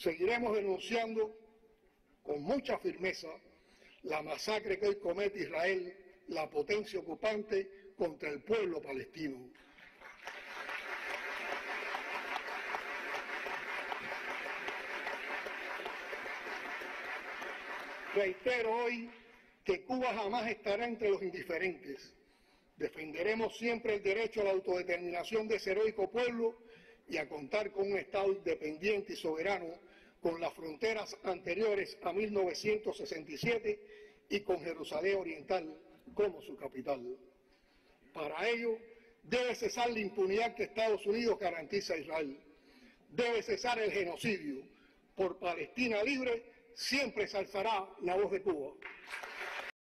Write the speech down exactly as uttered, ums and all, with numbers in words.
Seguiremos denunciando con mucha firmeza la masacre que hoy comete Israel, la potencia ocupante, contra el pueblo palestino. Reitero hoy que Cuba jamás estará entre los indiferentes. Defenderemos siempre el derecho a la autodeterminación de ese heroico pueblo y a contar con un Estado independiente y soberano con las fronteras anteriores a mil novecientos sesenta y siete y con Jerusalén Oriental como su capital. Para ello, debe cesar la impunidad que Estados Unidos garantiza a Israel. Debe cesar el genocidio. Por Palestina libre siempre se alzará la voz de Cuba.